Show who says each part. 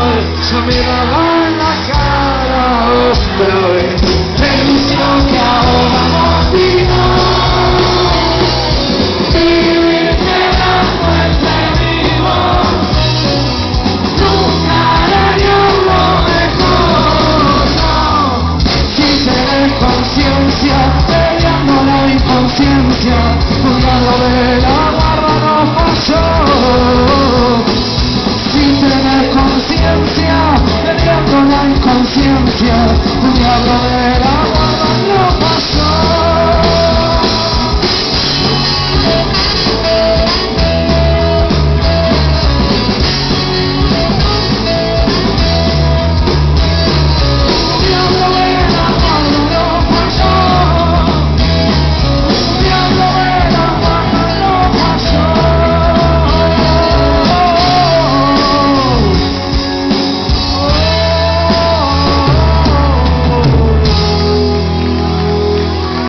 Speaker 1: se miraba en la cara otra vez. Ilusión que ahora motiva, vivir quedando entre vivos, nunca daríamos mejor, no. Si tenés conciencia, peleando la inconsciencia, jugando de la barba no pasó. Si tenés conciencia, peleando la inconsciencia, jugando de la barba no pasó.